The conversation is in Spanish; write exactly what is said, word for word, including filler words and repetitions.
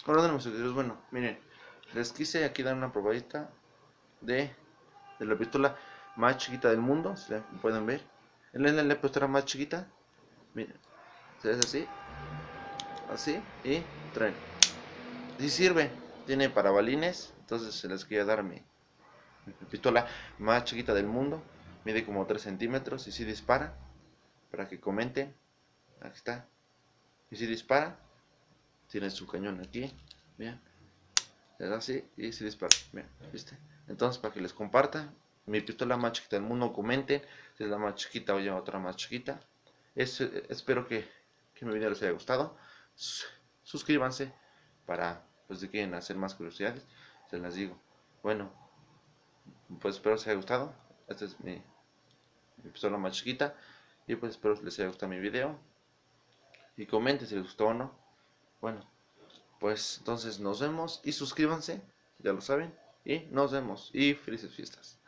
Hola de mis seguidores, bueno, miren, les quise aquí dar una probadita de, de la pistola más chiquita del mundo, si la pueden ver. Es la pistola más chiquita, miren, se hace así, así, y traen. Sí sirve, tiene para balines, entonces se les quería dar mi, mi pistola más chiquita del mundo, mide como tres centímetros y si dispara, para que comenten, aquí está, y si dispara, tiene su cañón aquí, bien. Le da así y se dispara. Bien, ¿viste? Entonces, para que les comparta, mi pistola más chiquita del mundo, comenten si es la más chiquita o ya otra más chiquita. Es, espero que, que mi video les haya gustado. Suscríbanse para, pues, si quieren hacer más curiosidades, se las digo. Bueno, pues espero que les haya gustado. Esta es mi, mi pistola más chiquita. Y pues espero que les haya gustado mi video. Y comenten si les gustó o no. Bueno, pues entonces nos vemos y suscríbanse, ya lo saben. Y nos vemos y felices fiestas.